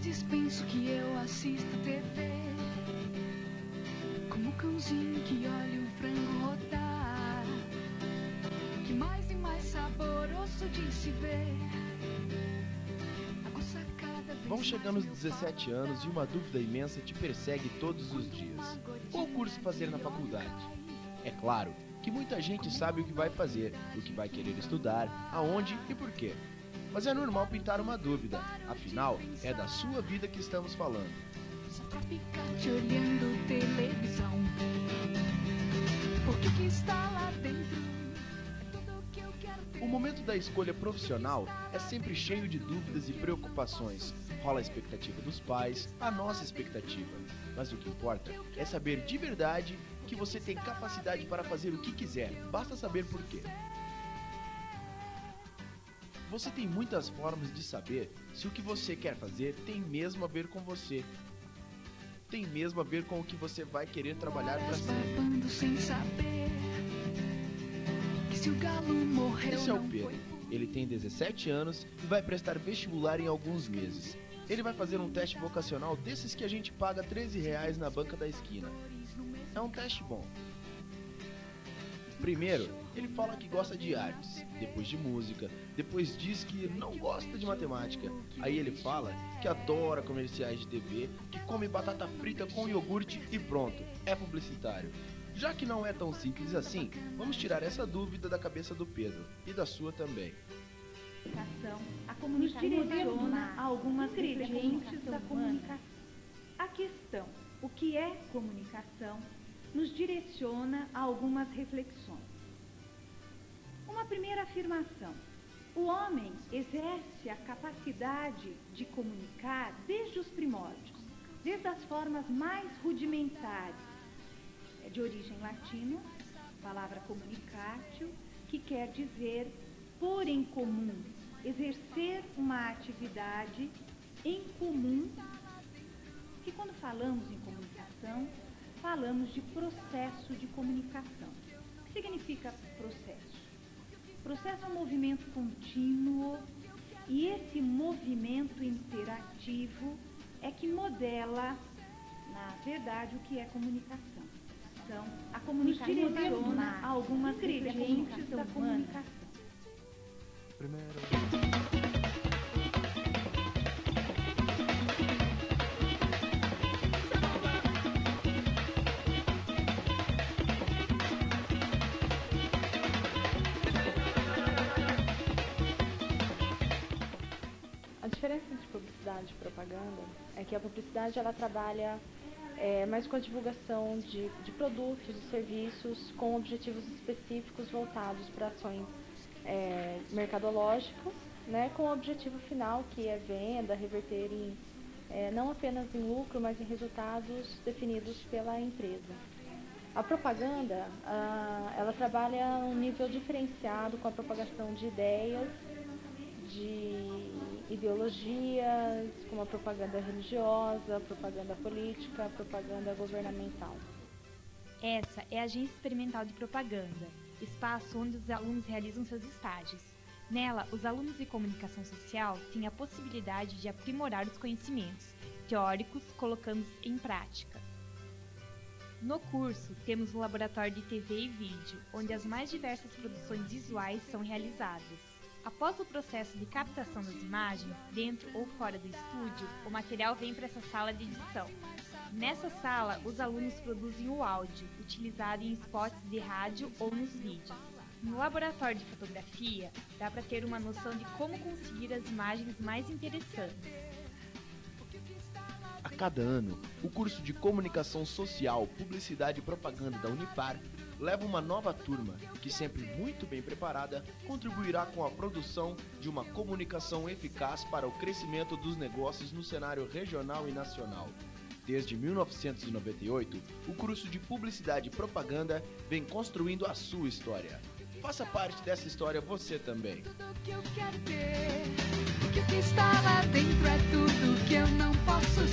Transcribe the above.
vezes penso que eu assisto TV, como o cãozinho que olha o frango rodar, que mais e mais saboroso de se ver. Aguça cada vez. Vão chegando os 17 anos e uma dúvida imensa te persegue todos os dias. Qual curso fazer na faculdade? É claro que muita gente sabe o que vai fazer, o que vai querer estudar, aonde e por quê. Mas é normal pintar uma dúvida, afinal, é da sua vida que estamos falando. Só pra ficar te olhando televisão, porque o que está lá dentro é tudo o que eu quero ter. O momento da escolha profissional é sempre cheio de dúvidas e preocupações. Rola a expectativa dos pais, a nossa expectativa. Mas o que importa é saber de verdade que você tem capacidade para fazer o que quiser, basta saber por quê. Você tem muitas formas de saber se o que você quer fazer tem mesmo a ver com você. Tem mesmo a ver com o que você vai querer trabalhar para sempre. Babando sem saber que se o galo morreu. Esse é o não Pedro. foi. Ele tem 17 anos e vai prestar vestibular em alguns meses. Ele vai fazer um teste vocacional desses que a gente paga R$13 na banca da esquina. É um teste bom. Primeiro, ele fala que gosta de artes, depois de música, depois diz que não gosta de matemática. Aí ele fala que adora comerciais de TV, que come batata frita com iogurte e pronto, é publicitário. Já que não é tão simples assim, vamos tirar essa dúvida da cabeça do Pedro e da sua também. A comunicação nos direciona a algumas ingredientes da comunicação. A questão, o que é comunicação, nos direciona a algumas reflexões. Uma primeira afirmação: o homem exerce a capacidade de comunicar desde os primórdios, desde as formas mais rudimentares. É de origem latina, palavra comunicatio, que quer dizer pôr em comum, exercer uma atividade em comum, que quando falamos em comunicação, falamos de processo de comunicação. O que significa processo? Processo é um movimento contínuo e esse movimento interativo é que modela, na verdade, o que é comunicação. Então, a comunicação nos direciona a algumas ingredientes da comunicação. A diferença entre publicidade e propaganda é que a publicidade ela trabalha mais com a divulgação de produtos e serviços com objetivos específicos voltados para ações mercadológicas, né, com o objetivo final que é venda, reverter não apenas em lucro, mas em resultados definidos pela empresa. A propaganda, ela trabalha um nível diferenciado com a propagação de ideias, de ideologias, como a propaganda religiosa, a propaganda política, a propaganda governamental. Essa é a Agência Experimental de Propaganda, espaço onde os alunos realizam seus estágios. Nela, os alunos de comunicação social têm a possibilidade de aprimorar os conhecimentos teóricos, colocando-os em prática. No curso, temos um laboratório de TV e vídeo, onde as mais diversas produções visuais são realizadas. Após o processo de captação das imagens, dentro ou fora do estúdio, o material vem para essa sala de edição. Nessa sala, os alunos produzem o áudio, utilizado em spots de rádio ou nos vídeos. No laboratório de fotografia, dá para ter uma noção de como conseguir as imagens mais interessantes. A cada ano, o curso de Comunicação Social, Publicidade e Propaganda da Unipar leva uma nova turma que, sempre muito bem preparada, contribuirá com a produção de uma comunicação eficaz para o crescimento dos negócios no cenário regional e nacional. Desde 1998, o curso de Publicidade e Propaganda vem construindo a sua história. Faça parte dessa história você também. Tudo que eu quero ter, porque o que está lá dentro é tudo que eu não posso